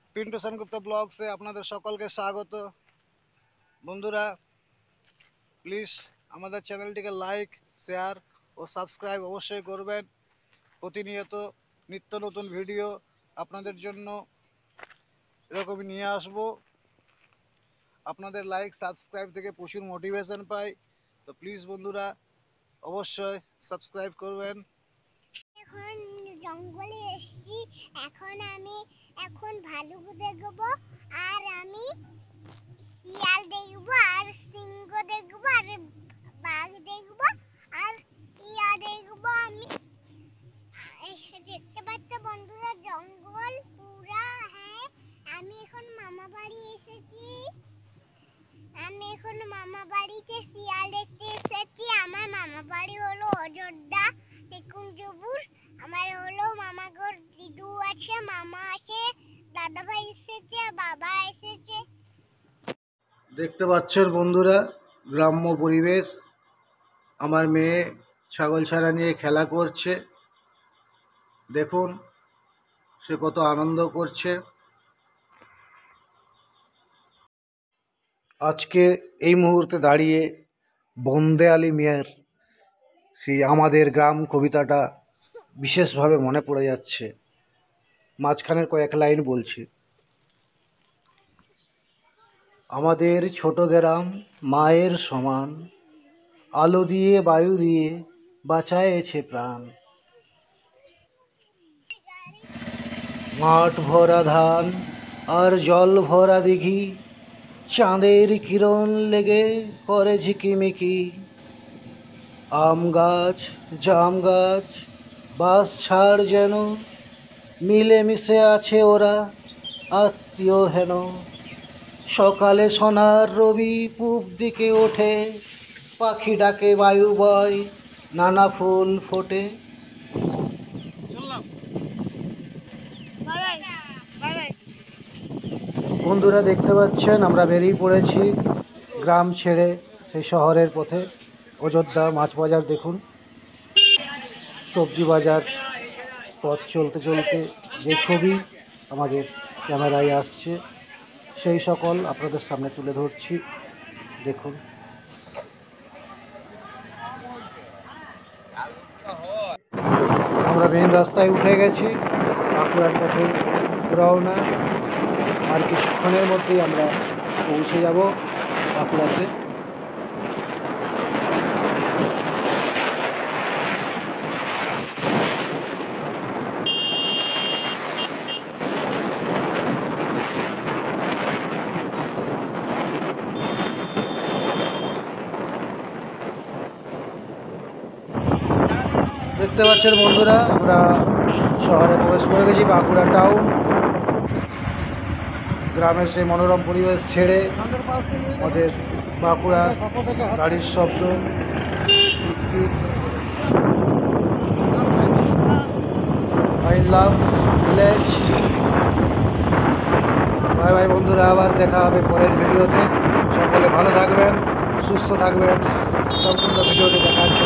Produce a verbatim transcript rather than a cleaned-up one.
পিন্টু সেনগুপ্ত ব্লগসে আপনাদের সকলকে স্বাগত। বন্ধুরা, প্লিজ আমাদের চ্যানেলটিকে লাইক, শেয়ার ও সাবস্ক্রাইব অবশ্যই করবেন। প্রতিনিয়ত নিত্য নতুন ভিডিও আপনাদের জন্য এরকমই নিয়ে আসবো। আপনাদের লাইক সাবস্ক্রাইব থেকে প্রচুর মোটিভেশন পাই, তো প্লিজ বন্ধুরা অবশ্যই সাবস্ক্রাইব করবেন। এখন জঙ্গলে এসেছি, এখন আমি এখন ভালুক দেখবো, আর আমি শিয়াল দেখবো, আর সিংহ দেখবো, আর বাঘ দেখবো, আর ইয়া দেখবো। আমি দেখতে পাচ্ছি বন্ধুরা জঙ্গল পুরা। হ্যাঁ, আমি এখন মামা বাড়ি এসেছি। আমি এখন মামা বাড়িতে শিয়াল দেখতে এসেছি। আমার মামা বাড়ি হলো অযোধ্যা নিকুঞ্জপুর। আমার হলো মামা ঘর, দিদু আছে, মামা আছে, দাদা ভাই এসেছে, বাবা এসেছে। দেখতে পাচ্ছেন বন্ধুরা গ্রাম্য পরিবেশ। আমার মেয়ে ছাগল ছাড়া নিয়ে খেলা করছে, দেখুন সে কত আনন্দ করছে। আজকে এই মুহূর্তে দাঁড়িয়ে বন্দে আলী মিয়ার সেই আমাদের গ্রাম কবিতাটা বিশেষভাবে মনে পড়ে যাচ্ছে। মাঝখানের কয়েক লাইন বলছি। আমাদের ছোট গ্রাম মায়ের সমান, আলো দিয়ে বায়ু দিয়ে বাঁচায়েছে প্রাণ। মাঠ ভরা ধান আর জল ভরা দিঘি, চাঁদের কিরণ লেগে করে ঝিকিমিকি। আম গাছ, জাম গাছ, বাঁশ ছাড় যেন মিলেমিশে আছে ওরা আত্মীয় হেন। সকালে সোনার রবি পূব দিকে ওঠে, পাখি ডাকে বায়ু বয়, নানা ফুল ফোটে। বন্ধুরা দেখতে পাচ্ছেন আমরা বেরিয়ে পড়েছি গ্রাম ছেড়ে সেই শহরের পথে। অযোধ্যা মাছ বাজার দেখুন, সবজি বাজার। পথ চলতে চলতে যে ছবি আমাদের ক্যামেরায় আসছে সেই সকল আপনাদের সামনে তুলে ধরছি, দেখুন। আমরা মেন রাস্তায় উঠে গেছি, বাঁকুড়ার পথে রওনা। আর কিছুক্ষণের মধ্যেই আমরা পৌঁছে যাব বাঁকুড়াতে। দেখতে পাচ্ছেন বন্ধুরা আমরা শহরে প্রবেশ করে গেছি, বাঁকুড়া টাউন। গ্রামের সেই মনোরম পরিবেশ ছেড়ে আমাদের বাঁকুড়ার গাড়ির শব্দ, আই লাভ ভিলেজ। ভাই ভাই বন্ধুরা, আবার দেখা হবে পরের ভিডিওতে। সকলে ভালো থাকবেন, সুস্থ থাকবেন। সম্পূর্ণ ভিডিওটি দেখার